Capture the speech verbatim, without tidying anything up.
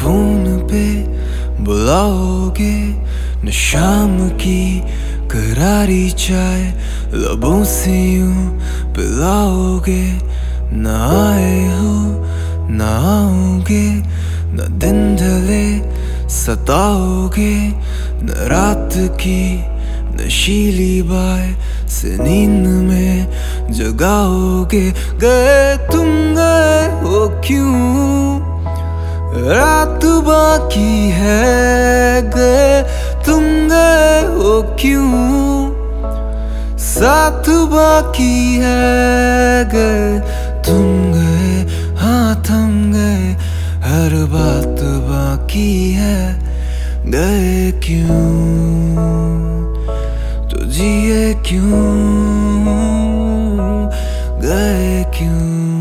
Phone पे बुलाओगे न शाम की करारी चाय लबों से यूं पिलाओगे, न आए हो न आओगे, न दिन ढले सताओगे, न रात की नशीली बाय से नींद में जगाओगे। गए तुम गए हो क्यों, रात बाकी है। गए तुम गए हो क्यों, साथ बाकी है। गए तुम गए, हाँ थम गए, हर बात बाकी है। गए क्यों तो जिए क्यों, गए क्यों।